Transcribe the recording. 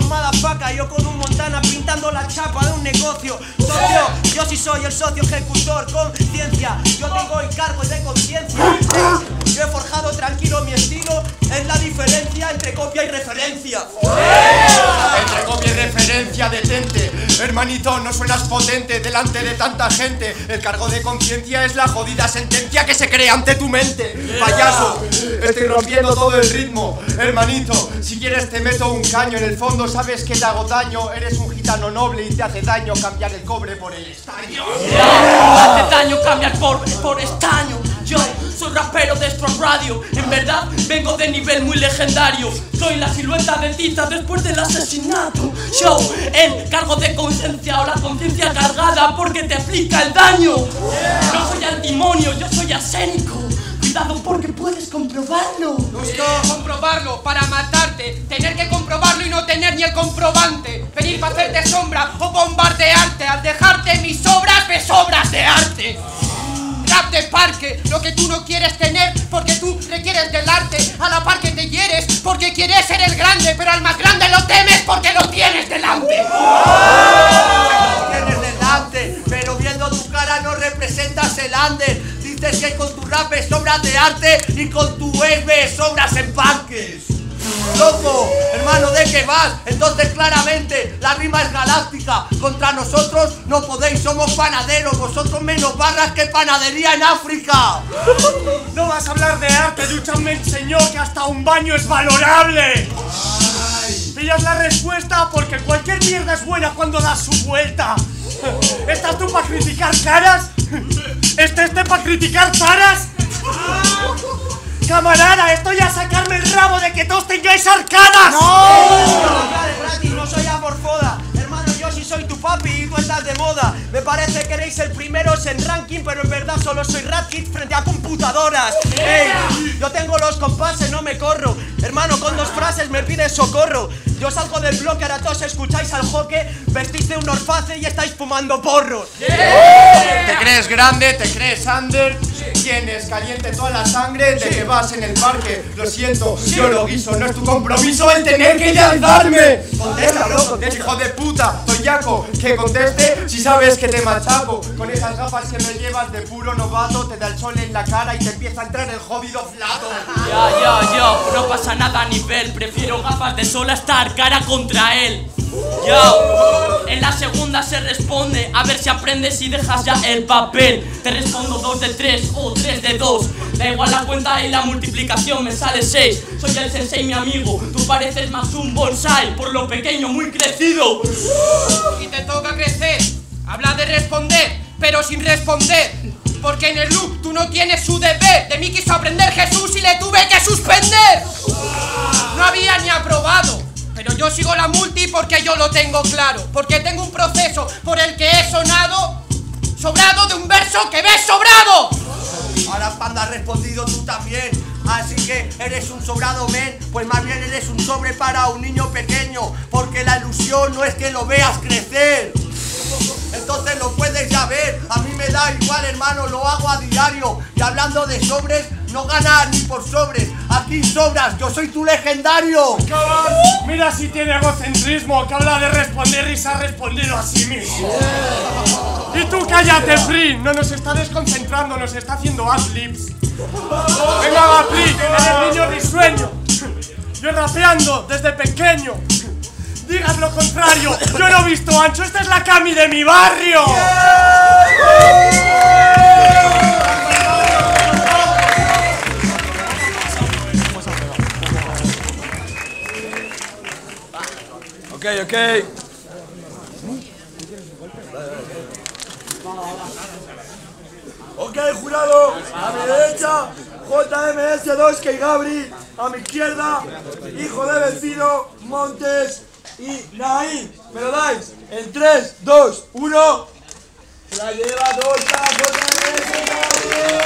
madafaca, yo con un Montana pintando la chapa de un negocio. Socio, yo sí soy el socio ejecutor, conciencia, yo tengo encargos de conciencia. Yo he forjado tranquilo mi estilo, es la diferencia entre copia y referencia. Entre copia y referencia, detente. Hermanito, no suenas potente delante de tanta gente. El cargo de conciencia es la jodida sentencia que se crea ante tu mente. Payaso, estoy rompiendo todo el ritmo. Hermanito, si quieres te meto un caño. En el fondo sabes que te hago daño. Eres un gitano noble y te hace daño cambiar el cobre por el estaño. Hace daño cambiar por estaño. Yo soy rapero de Extra Radio. En verdad vengo de nivel muy legendario. Soy la silueta de Tita después del asesinato. Show, el cargo de conciencia o la conciencia cargada porque te aplica el daño. No soy antimonio, yo soy arsénico. Cuidado porque puedes comprobarlo. Comprobarlo para matarte, tener que comprobarlo y no tener ni el comprobante. Venir para hacerte sombra o bombardearte. Al dejarte mis obras, ves obras de arte. Rap de parque, lo que tú no quieres tener porque tú requieres del arte. A la par que te hieres porque quieres ser el grande, pero al más grande lo temes porque lo tienes delante. Lo tienes delante, pero viendo tu cara no representas el under. Dices que con tu rap es obras de arte y con tu ves obras en parques. Loco, hermano, ¿de qué vas? Entonces claramente la rima es galáctica. Contra nosotros no podéis, somos panaderos. Vosotros menos barras que panadería en África. No vas a hablar de arte, Duchan me enseñó que hasta un baño es valorable. Pillas la respuesta porque cualquier mierda es buena cuando das su vuelta. ¿Estás tú para criticar caras? ¿Este para criticar taras? Camarada, estoy a sacarme el rabo de que todos tengáis arcadas. ¡No! Ya de gratis, no soy amorfoda. Hermano, yo sí soy tu papi y tú estás de moda. Me parece que erais el primeros en ranking, pero en verdad solo soy Rat Kid frente a computadoras. ¡Ey! Yo tengo los compases, no me corro. Hermano, con 2 frases me pides socorro. Yo salgo del bloque, ahora todos escucháis al joque, vestís de un orface y estáis fumando porros. ¿Te crees grande? ¿Te crees under? Tienes caliente toda la sangre de que vas en el parque. Lo siento, yo lo guiso, no es tu compromiso el tener que lanzarme. Contesta, bro, contesta, hijo de puta, toyaco. Que conteste si sabes que te machaco. Con esas gafas que me llevas de puro novato, te da el sol en la cara y te empieza a entrar el jodido flato. Yo, no pasa nada a nivel. Prefiero gafas de sol a estar cara contra él. Yo, en la segunda se responde. A ver si aprendes y dejas ya el papel. Te respondo 2 de 3 o 3 de 2. Da igual la cuenta y la multiplicación, me sale 6. Soy el sensei, mi amigo. Tú pareces más un bonsai, por lo pequeño muy crecido. Y te toca crecer. Habla de responder, pero sin responder. Porque en el loop tú no tienes su deber. De mí quiso aprender Jesús y le tuve que suspender. No había ni aprobado, pero yo sigo la multi porque yo lo tengo claro. Porque tengo un proceso por el que he sonado sobrado de un verso que ves sobrado. Ahora, panda, has respondido tú también. Así que eres un sobrado, men. Pues más bien eres un sobre para un niño pequeño. Porque la ilusión no es que lo veas crecer. Entonces lo puedes ya ver. A mí me da igual, hermano, lo hago a diario. Y hablando de sobres, no ganas ni por sobres. Aquí sobras, yo soy tu legendario. Cabal, mira si tiene egocentrismo, que habla de responder y se ha respondido a sí mismo. Y tú cállate, Pri, no nos está desconcentrando, nos está haciendo ad-libs. Venga, va, Pri, eres niño risueño. Yo rapeando desde pequeño. Digas lo contrario, yo no he visto ancho, esta es la Cami de mi barrio. Ok. Ok, jurado, a mi derecha, JMS2, que Gabri, a mi izquierda, hijo de vecino, Montes y Naí. ¿Me lo dais? En 3, 2, 1. Se la lleva Dolta, JMS, Gabri.